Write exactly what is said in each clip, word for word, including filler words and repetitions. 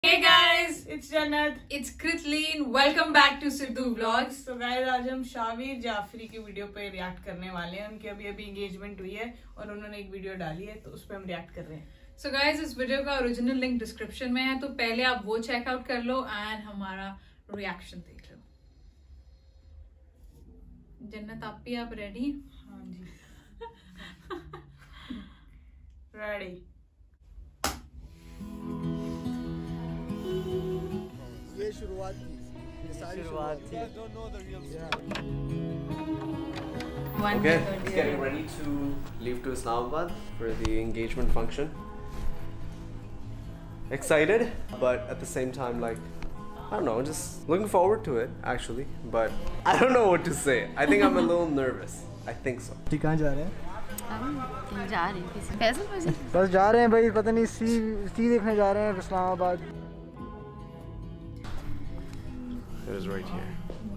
Hey guys, it's Jannat. It's Kritleen. Welcome back to Sidhu Vlogs. So guys, आज हम शावीर जाफरी की video पे react करने वाले हैं. उनकी अभी अभी एंगेजमेंट हुई है और उन्होंने एक वीडियो डाली है, तो उस पे हम रिएक्ट कर रहे हैं. So guys, इस वीडियो का ओरिजिनल लिंक डिस्क्रिप्शन में है, तो पहले आप वो चेकआउट कर लो एंड हमारा रिएक्शन देख लो. जन्नत आप भी आप रेडी? हाँ जी. रेडी. ये शुरुआत थी. ये सारी शुरुआत थी. Don't know the real story. Okay, it's getting ready to leave to Islamabad for the engagement function. Excited, but at the same time, like, I don't know, just looking forward to it actually. But I don't know what to say. I think I'm a little nervous. I think so. ठीक कहाँ जा रहे हैं? हम जा रहे हैं किसी फैसल फैसल बस जा रहे हैं भाई, पता नहीं सी सी देखने जा रहे हैं Islamabad. It is right here.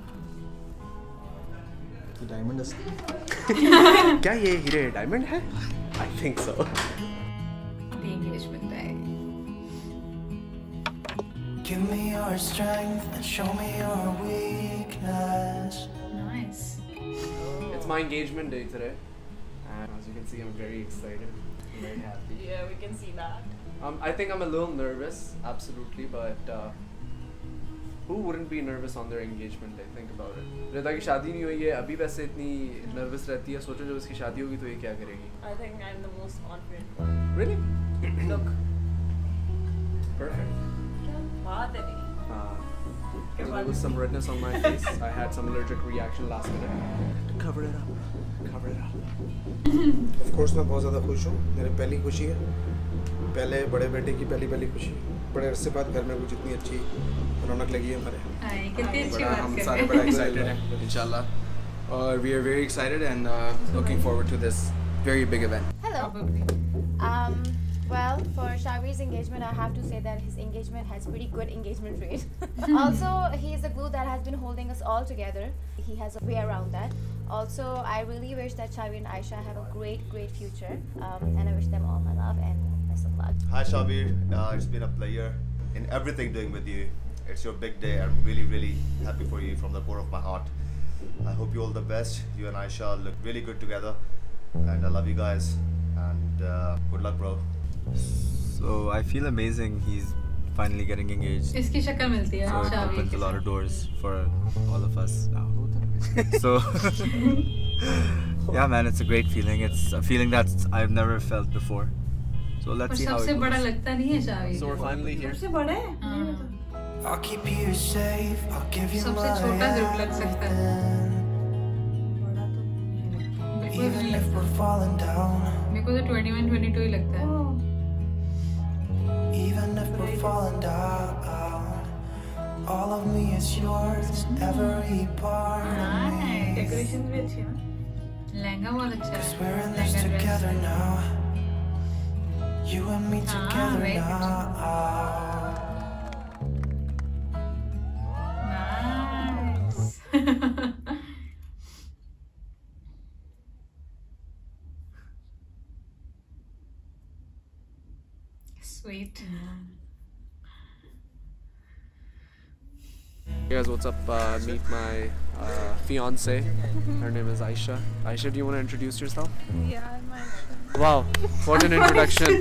ये डायमंड क्या ये हीरे डायमंड है? I think so. The engagement day. Give me your strength and show me your weakness. Nice. It's my engagement day today, and as you can see, I'm very excited. I'm very happy. Yeah, we can see that. Um, I think I'm a little nervous, absolutely, but uh, who wouldn't be nervous on their engagement day? Think about it. रिदा की शादी नहीं हुई है, अभी वैसे इतनी nervous रहती है. सोचो जब इसकी शादी होगी तो ये क्या करेगी? I think I'm the most confident one. Really? Look. Perfect. क्या बात है? Uh, there was some redness on my face. I had some allergic reaction last minute. Cover it up. Cover it up. Of course मैं बहुत ज़्यादा खुश हूँ. मेरी पहली खुशी है. पहले बड़े बेटे की पहली पहली खुशी. बड़े अरसे बाद घर में कुछ इतनी अच्छी रौनक लगी है हमारे. हाय, कितनी अच्छी बड़ा बात हम कर सारे रहे बड़ा हैं. excited हैं इंशाल्लाह और we are very excited and uh, looking forward to this very big event. Hello. Um, well, for Shavir's engagement, I have to say that his engagement has pretty good engagement rate. Also, he is the glue that has been holding us all together. He has a way around that. Also, I really wish that Shavir and Aisha have a great, great future. Um, and I wish them all my love and best of luck. Hi Shavir, uh, it's been a pleasure in everything doing with you. It's your big day. I'm really, really happy for you from the core of my heart. I hope you all the best. You and Aisha look really good together, and I love you guys. And uh, good luck, bro. So I feel amazing. He's finally getting engaged. इसकी शक्ल मिलती है So it Shavir opens के a lot साथ. of doors for all of us now. So yeah, man, it's a great feeling. It's a feeling that I've never felt before. So और let's see how सबसे it बड़ा goes. लगता नहीं है Shavir. So we're finally here. सबसे बड़ा है? हाँ. I'll keep you safe. I'll give you my सबसे छोटा जरूर लग सकता है. बिल्कुल even नहीं if लगता. we're falling down. मेरे को तो twenty-one twenty-two ही लगता है. Even if we're falling down. All of me is yours. Every part of me. Decoration भी अच्छी है ना? लहंगा बहुत अच्छा है. 'Cause we're in this lehenga together dress. now. You and me Ah, together very good. now. Nice. Sweet. Hey guys, what's up? Uh, meet my uh, fiance. Her name is Aisha. Aisha, do you want to introduce yourself? Yeah, I'm Aisha. Wow, what an introduction.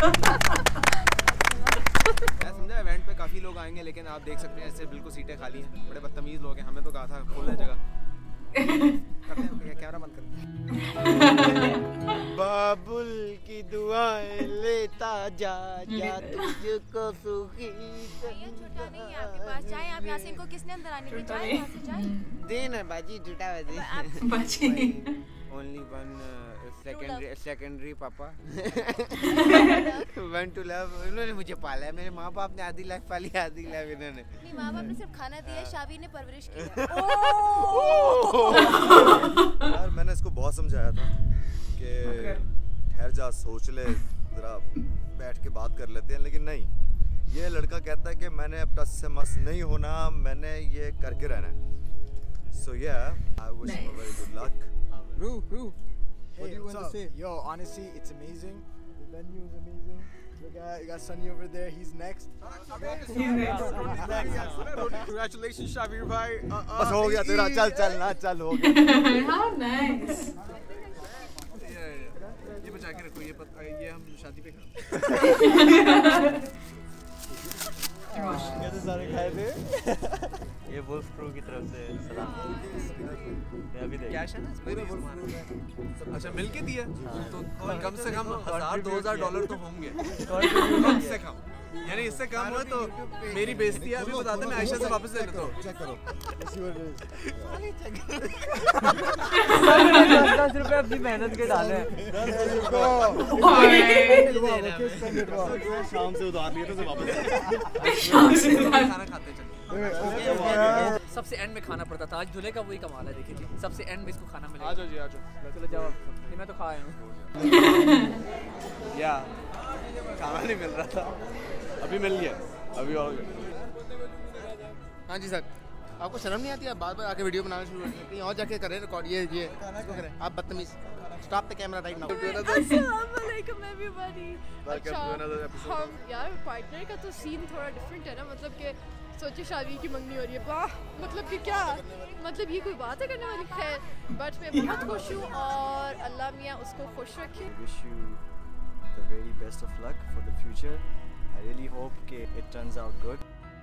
मैं समझा event पे काफी लोग आएंगे लेकिन आप देख सकते हैं ऐसे बिल्कुल सीटें खाली हैं. बड़े बदतमीज लोग हैं. हमें तो कहा था फुल है जगह. करते हैं कैमरा बंद कर. बाबुल की दुआएं लेता जा जा तुझको सुखी भैया झूठा नहीं है आपके पास. जाए आप यहाँ से. इनको किसने अंदर आने की? जाए यहाँ से जाए. देना बाजी झूठा बाजी. बाजी. ओनली वन सेकेंडरी सेकेंडरी पापा. One two love. उन्होंने मुझे पाला है. मेरे माँ बाप ने आधी लाइफ पाली, आधी लाइफ इन्होंने. नहीं, माँ बाप ने सिर्फ खाना दिया. शावीर ने परवरिश की है. यार मैंने इसको बहुत समझाया था कि ठहर जा, सोच ले, जरा बैठ के बात कर लेते हैं, लेकिन नहीं. ये लड़का कहता है कि मैंने अब टस से मस नहीं होना, मैंने ये करके रहना है. So yeah, I wish him a very good luck. Ru, Ru. What do you want to say? Yo, honestly, it's amazing. The venue is amazing. We got, we got Sunny over there. He's next. Congratulations, Shabir bhai. बस हो गया तेरा, चल चल ना चल हो गया. How nice. ये बचा के रखो, ये पता, ये हम शादी पे खाते कैसे सारे खाए थे? ये वुल्फ क्रू की तरफ से सलाम. मैं अभी देख. कैश है ना? अच्छा मिल के दिया तो कम से कम हजार दो हजार डॉलर तो होंगे कम से कम. यानी इससे कम हुआ तो मेरी बेइज्जती है. अभी बताते मैं आयशा से वापस ले लेता हूँ. चेक करो. दस रुपए अपनी मेहनत के डाले हैं. शाम से उधार लिए तो वापस. खाना खाते चले. सबसे एंड में खाना पड़ता था. आज दूल्हे का वही कमाल है. देखिए जी, सबसे एंड में इसको खाना मिलेगा. आ जाओ जी, आ जाओ. चलो जाओ. मैं तो खा आया हूँ. या खाना नहीं मिल रहा था, अभी मिल गया. अभी हो गया. हाँ जी सर. आपको शर्म नहीं आती? आप बार बार आके वीडियो बनाना शुरू कर कहीं और जाके करें रिकॉर्ड. ये ये इसको करें. आप बदतमीज. Stop the camera right now. अस्सलाम वालेकुम एवरीबॉडी. अच्छा हम यार पार्टनर का तो सीन थोड़ा डिफरेंट है ना. मतलब कि सोचिए शादी की मंगनी हो रही है. वाह, मतलब कि क्या, मतलब ये कोई बात है करने वाली. खैर, बट मैं बहुत खुश हूँ और अल्लाह मियाँ उसको खुश रखे. Wish you the very best of luck for the future. I really hope कि it turns out good.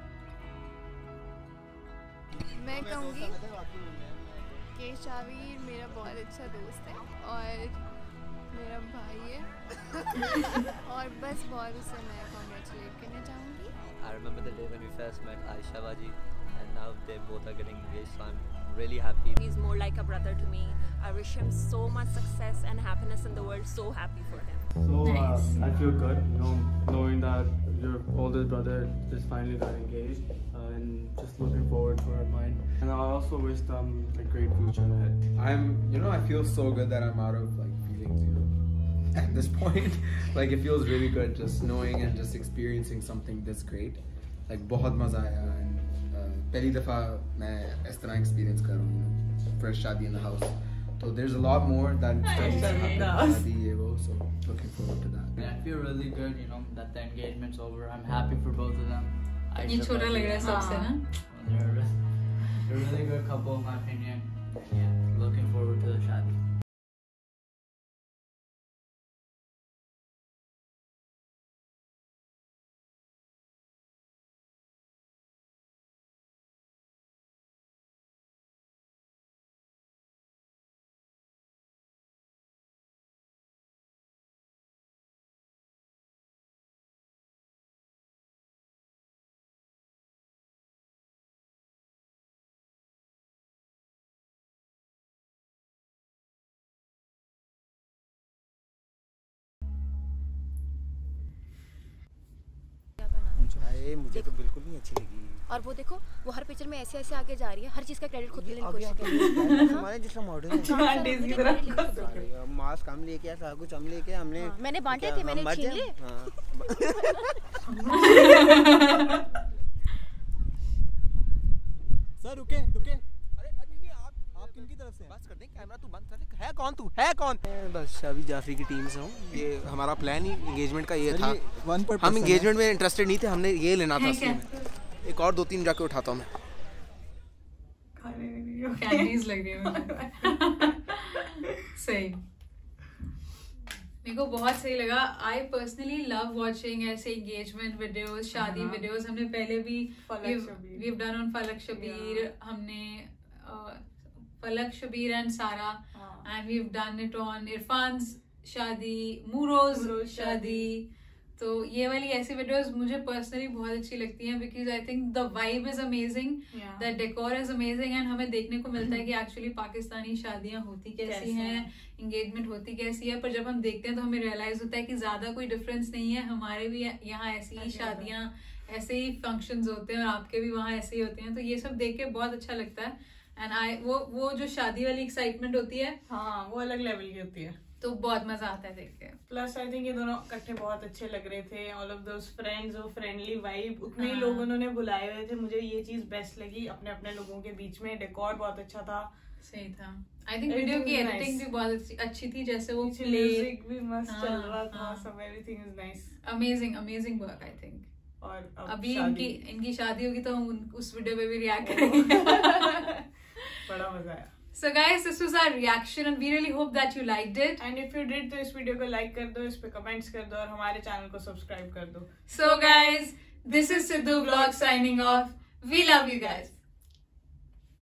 मैं कहूँगी कि शावीर मेरा बहुत अच्छा दोस्त है और मेरा भाई है और बस बहुत उसे मैं कॉन्ग्रेचुलेट करना चाहूँगी. I remember the day when we first met Aisha Baji, and now they both are getting engaged. So I'm really happy. He's more like a brother to me. I wish him so much success and happiness in the world. So happy for him. So uh, I feel good, you know, knowing that your oldest brother just finally got engaged, uh, and just looking forward for mine. And I also wish them a great future ahead. I'm, you know, I feel so good that I'm out of like feelings, you know, at this point. Like it feels really good just knowing and just experiencing something this great. Like बहुत मजा आया. And uh, पहली दफा मैं इस तरह experience कर रहा हूँ, you know, first शादी in the house. So there's a lot more that still needs to happen. शादी ये वो, so looking forward to that. I feel really good, you know, that the engagement's over. I'm happy for both of them. ये छोटा लग रहा है सबसे ना. They're a really good couple in my opinion. Yeah, looking forward to the शादी. ये मुझे तो बिल्कुल नहीं अच्छी लगी. और वो देखो, वो हर पिक्चर में ऐसे ऐसे आगे जा रही है. हर चीज का क्रेडिट खुद लेने की कोशिश कर रही है. हमारे जिसका मॉडल है मास्क हम लेके आए, सारा कुछ हम लेके हमने. मैंने बांटे थे, मैंने छीन लिए. सर रुके रुके. अरे नहीं आप आप किनकी तरफ से? बस कर दे, कैमरा तू बंद कर ले. है कौन तू? है कौन? बस शाबी जाफरी की टीम से हूँ. ये हमारा प्लान ही एंगेजमेंट का ये था. हम एंगेजमेंट में इंटरेस्टेड नहीं थे, हमने ये लेना था. एक और दो तीन जाके उठाता हूँ मैं. कैंडीज लग रही है. सही, मेरे को बहुत सही लगा. आई पर्सनली लव वॉचिंग ऐसे एंगेजमेंट वीडियोस, शादी वीडियोस. हमने पहले भी वी हैव डन ऑन फलक शबीर, हमने Falak Shabbir and Sara, and we have done it on Irfan शादी, मूरोज शादी. तो ये वाली ऐसी वीडियोस मुझे पर्सनली बहुत अच्छी लगती हैं because I think the vibe is amazing, the decor is amazing, and हमें देखने को मिलता है कि एक्चुअली पाकिस्तानी शादियां होती कैसी हैं, एंगेजमेंट होती कैसी है. पर जब हम देखते हैं तो हमें रियलाइज होता है कि ज्यादा कोई डिफरेंस नहीं है. हमारे भी यहाँ ऐसी ही शादियां, ऐसे ही फंक्शंस होते हैं और आपके भी वहाँ ऐसे ही होते हैं. तो ये सब देख के बहुत अच्छा लगता है. एंड आई वो वो जो शादी वाली एक्साइटमेंट होती है, हाँ वो अलग लेवल की होती है. तो बहुत मजा आता है देख के। प्लस आई थिंक ये दोनों इकट्ठे बहुत अच्छे लग रहे थे, ऑल ऑफ दोस फ्रेंड्स, वो फ्रेंडली वाइब, उतने ही हाँ। लोग उन्होंने बुलाए हुए थे। मुझे ये चीज बेस्ट लगी, अपने अपने लोगों के बीच में डेकोर बहुत अच्छा था, सही था। आई थिंक वीडियो की एडिटिंग भी बहुत अच्छी थी, जैसे वो प्ले म्यूजिक भी मस्त चल रहा था, सब everything is nice, amazing amazing work I think. और अब अभी शादी। इनकी इनकी शादी होगी तो हम उस वीडियो पे भी रिएक्ट करेंगे। बड़ा मजा आया। So guys, this was our reaction and we really hope that you liked it. And if you did, तो इस वीडियो को लाइक कर दो, इस पे कमेंट्स कर दो और हमारे चैनल को सब्सक्राइब कर दो। So guys, this is Sidhu Vlog signing off. We love you guys.